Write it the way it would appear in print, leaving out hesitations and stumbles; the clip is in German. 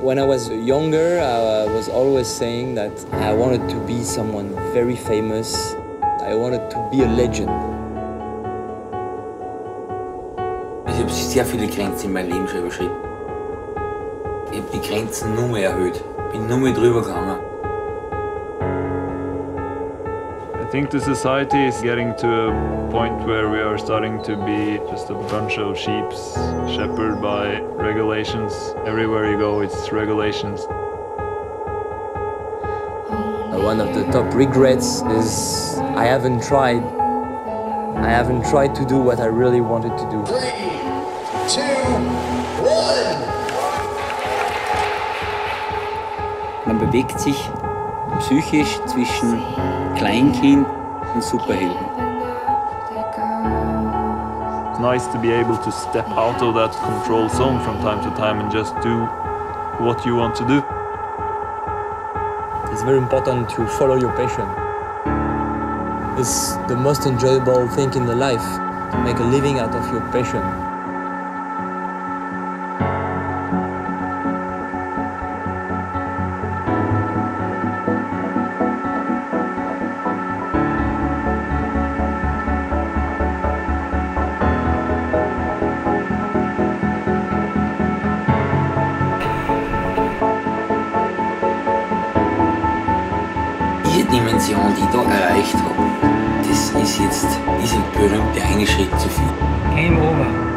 When I was younger, I was always saying that I wanted to be someone very famous. I wanted to be a legend. Ich habe sehr viele Grenzen in meinem Leben schon überschritten. Ich habe die Grenzen nur mehr erhöht, bin nur mehr drüber gegangen. I think the society is getting to a point where we are starting to be just a bunch of sheep shepherded by regulations. Everywhere you go, it's regulations. One of the top regrets is I haven't tried to do what I really wanted to do. 3, 2, 1. Man bewegt sich psychisch zwischen Kleinkind und Superhelden. It's nice to be able to step out of that control zone from time to time and just do what you want to do. It's very important to follow your passion. It's the most enjoyable thing in the life, to make a living out of your passion. Die Dimension, die ich da erreicht habe, das ist jetzt dieser berühmte eine Schritt zu viel. Game over.